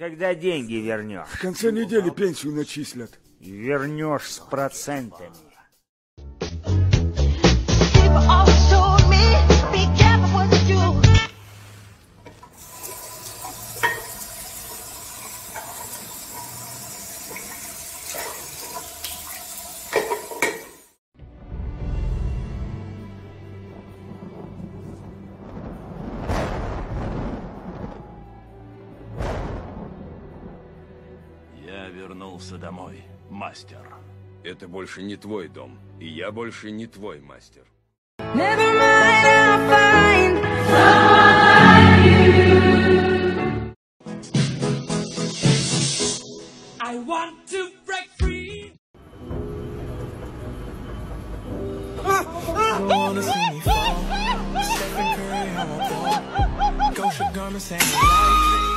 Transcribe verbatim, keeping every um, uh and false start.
когда деньги вернешь? В конце недели пенсию начислят. Вернешь с процентами. Я вернулся домой, мастер. Это больше не твой дом, и я больше не твой мастер. Never mind, I'll find someone like you. I want to break free. Don't wanna see me fall. Stephen Curry on my ball. Gosha garments and lightly.